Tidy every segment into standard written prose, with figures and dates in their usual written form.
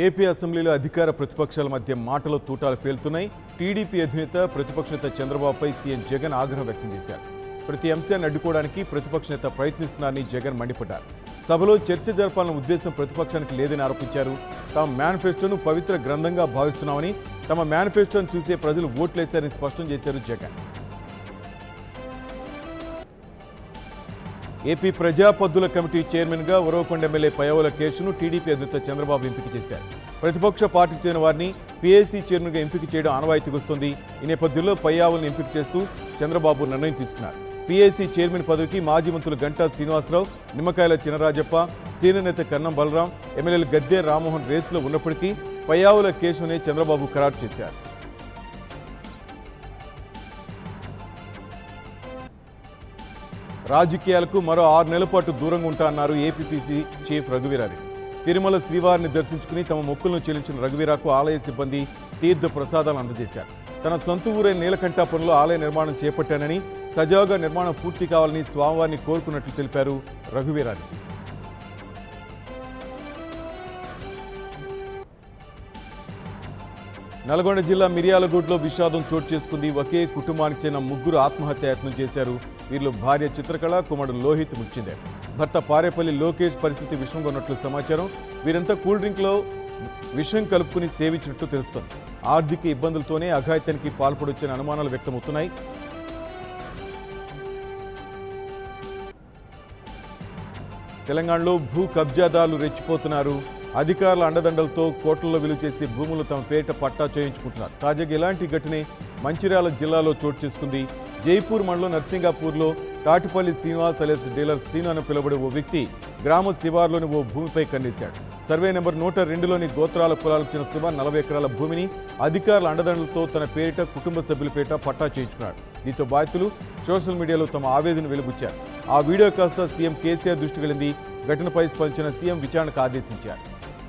AP అసెంబ్లీలో అధికార ప్రతిపక్షాల మధ్య మాటల తూటాలు పేలుతున్నాయి. టీడీపీ అధినేత ప్రతిపక్ష నేత చంద్రబాబుపై సీఎం జగన్ ఆగ్రహం వ్యక్తం చేశారు. ప్రతి అంశాన్ని అడ్డుకోవడానికి ప్రతిపక్ష నేత ప్రయత్నిస్తున్నారని జగన్ మండిపడ్డారు. సభలో చర్చ జరపాలన్న ఉద్దేశం ప్రతిపక్షానికి లేదని ఆరోపించారు. తమ మేనిఫెస్టోను పవిత్ర గ్రంథంగా భావిస్తున్నామని, తమ మేనిఫెస్టోను చూసే ప్రజలు ఓట్లేశారని స్పష్టం చేశారు జగన్. ఏపీ ప్రజా పద్దుల కమిటీ చైర్మన్గా ఉరవకొండ ఎమ్మెల్యే పయ్యావుల కేసును టీడీపీ అధినేత చంద్రబాబు ఎంపిక చేశారు. ప్రతిపక్ష పార్టీకి చెందిన వారిని పీఏసీ చైర్మన్గా ఎంపిక చేయడం ఆనవాయితీకి వస్తుంది. ఈ నేపథ్యంలో పయ్యావులను ఎంపిక చేస్తూ చంద్రబాబు నిర్ణయం తీసుకున్నారు. పీఏసీ చైర్మన్ పదవికి మాజీ మంత్రులు గంటా శ్రీనివాసరావు, నిమ్మకాయల చినరాజప్ప, సీనియర్ నేత కన్నం బలరాం, ఎమ్మెల్యేలు గద్దె రామ్మోహన్ రేసులో ఉన్నప్పటికీ పయ్యావుల కేసునే చంద్రబాబు ఖరారు చేశారు. రాజకీయాలకు మరో 6 నెలల పాటు దూరంగా ఉంటారన్నారు ఏపీపీసీ చీఫ్ రఘువీరారెడ్డి. తిరుమల శ్రీవారిని దర్శించుకుని తమ మొక్కులను చెల్లించిన రఘువీరాకు ఆలయ సిబ్బంది తీర్థ ప్రసాదాలు అందజేశారు. తన సొంత ఊరైన నీలకంఠాపురంలో ఆలయ నిర్మాణం చేపట్టానని, సజావుగా నిర్మాణం పూర్తి కావాలని స్వామివారిని కోరుకున్నట్లు తెలిపారు రఘువీరారెడ్డి. నల్గొండ జిల్లా మిర్యాలగూడలో విషాదం చోటు చేసుకుంది. ఒకే కుటుంబానికి చెందిన 3 ఆత్మహత్యాయత్నం చేశారు. వీరిలో భార్య చిత్రకళ, కుమారుడు లోహిత్ మృతి. భర్త పారేపల్లి లోకేష్ పరిస్థితి విషమంగా ఉన్నట్లు సమాచారం. వీరంతా కూల్ డ్రింక్లో విషం కలుపుకుని సేవించినట్టు తెలుస్తోంది. ఆర్థిక ఇబ్బందులతోనే అఘాయిత్యానికి పాల్పడొచ్చని అనుమానాలు వ్యక్తమవుతున్నాయి. తెలంగాణలో భూ కబ్జాదారులు రెచ్చిపోతున్నారు. అధికారుల అండదండలతో కోట్లలో విలువ చేసి భూములు తమ పేరిట పట్టా చేయించుకుంటున్నారు. తాజాగా ఇలాంటి ఘటనే మంచిర్యాల జిల్లాలో చోటు చేసుకుంది. జైపూర్ మండలం నర్సింగాపూర్లో తాటిపల్లి శ్రీనివాస్ అలియాస్ డీలర్ సీను అని పిలువబడే ఓ వ్యక్తి గ్రామ శివార్లోని ఓ భూమిపై కన్నేశాడు. సర్వే నెంబర్ 102లోని గోత్రాల కులాలకు చెందిన సుమారు 40 ఎకరాల భూమిని అధికారుల అండదండలతో తన పేరిట కుటుంబ సభ్యుల పేరిట పట్టా చేయించుకున్నాడు. దీంతో బాధితులు సోషల్ మీడియాలో తమ ఆవేదన వెలుబుచ్చారు. ఆ వీడియో కాస్త సీఎం కేసీఆర్ దృష్టికి వెళ్ళింది. ఘటనపై స్పందించిన సీఎం విచారణకు ఆదేశించారు.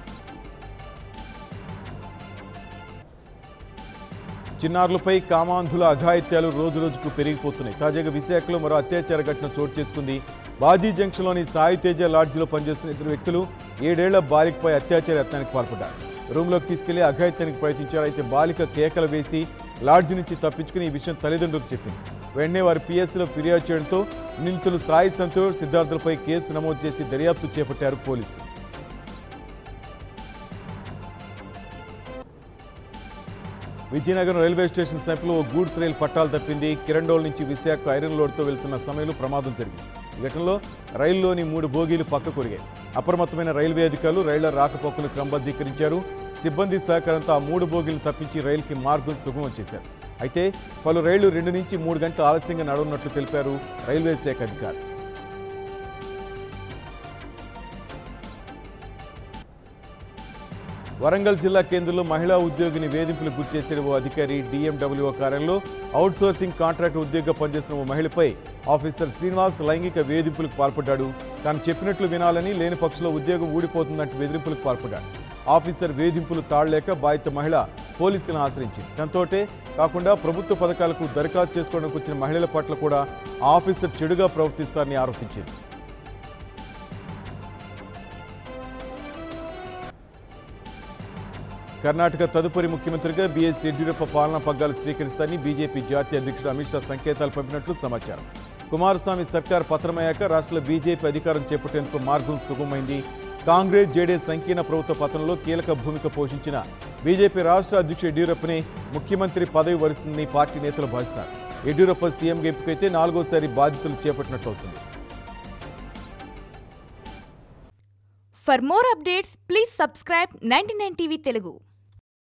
చిన్నారులపై కామాంధుల అఘాయిత్యాలు రోజురోజుకు పెరిగిపోతున్నాయి. తాజాగా విశాఖలో మరో అత్యాచార ఘటన చోటు చేసుకుంది. బాజీ జంక్షన్లోని సాయి తేజ లాడ్జిలో పనిచేస్తున్న 2 వ్యక్తులు 7 ఏళ్ల బాలికపై అత్యాచార యత్నానికి పాల్పడ్డారు. రూమ్లోకి తీసుకెళ్లి అఘాయిత్యానికి ప్రయత్నించారు. అయితే బాలిక కేకలు వేసి లాడ్జి నుంచి తప్పించుకుని ఈ విషయం తల్లిదండ్రులకు చెప్పింది. వెంటనే వారి పీఎస్సీలో ఫిర్యాదు చేయడంతో నిందితులు సాయి సంతోష్, సిద్ధార్థులపై కేసు నమోదు చేసి దర్యాప్తు చేపట్టారు పోలీసులు. విజయనగరం రైల్వే స్టేషన్ సమీపంలో ఓ గూడ్స్ రైలు పట్టాలు తప్పింది. కిరండోల్ నుంచి విశాఖ ఐరన్ లోడ్తో వెళ్తున్న సమయంలో ప్రమాదం జరిగింది. ఈ ఘటనలో రైల్లోని 3 బోగీలు పక్కకు కొరిగాయి. అప్రమత్తమైన రైల్వే అధికారులు రైళ్ల రాకపోకలు క్రమబద్ధీకరించారు. సిబ్బంది సహకారంతో ఆ 3 బోగీలు తప్పించి రైలుకి మార్గం సుగమం చేశారు. అయితే పలు రైళ్లు 2 నుంచి 3 గంటలు ఆలస్యంగా నడవనున్నట్లు తెలిపారు రైల్వే శాఖ అధికారులు. వరంగల్ జిల్లా కేంద్రంలో మహిళా ఉద్యోగిని వేధింపులకు గురిచేసిన ఓ అధికారి డిఎండబ్ల్యూఓ కార్యాలయంలో అవుట్సోర్సింగ్ కాంట్రాక్ట్ ఉద్యోగిగా పనిచేస్తున్న ఓ మహిళపై ఆఫీసర్ శ్రీనివాస్ లైంగిక వేధింపులకు పాల్పడ్డాడు. తాను చెప్పినట్లు వినాలని, లేని పక్షంలో ఉద్యోగం ఊడిపోతుందంటూ బెదిరింపులకు పాల్పడ్డాడు. ఆఫీసర్ వేధింపులు తాళలేక బాధిత మహిళ పోలీసులను ఆశ్రయించింది. తనతోటే కాకుండా ప్రభుత్వ పథకాలకు దరఖాస్తు చేసుకోవడానికి వచ్చిన మహిళల పట్ల కూడా ఆఫీసర్ చెడుగా ప్రవర్తిస్తారని ఆరోపించింది. కర్ణాటక తదుపరి ముఖ్యమంత్రిగా బీఎస్ యడ్యూరప్ప పాలనా పగ్గాలు స్వీకరిస్తారని బీజేపీ జాతీయ అధ్యక్షుడు అమిత్ షా సంకేతాలు పంపినట్లు సమాచారం. కుమారస్వామి సర్కార్ పతనమయ్యాక రాష్ట్రంలో బీజేపీ అధికారం చేపట్టేందుకు మార్గం సుగమైంది. కాంగ్రెస్ జేడీఎస్ సంకీర్ణ ప్రభుత్వ పతనంలో కీలక భూమిక పోషించిన బీజేపీ రాష్ట్ర అధ్యక్షుడు యడ్యూరప్పని ముఖ్యమంత్రి పదవి వరిస్తుందని పార్టీ నేతలు భావిస్తున్నారు. యడ్యూరప్ప సీఎంగా ఎంపికైతే 4వసారి బాధ్యతలు చేపట్టినట్లు అవుతుంది. For more updates, please subscribe 99 TV Telugu.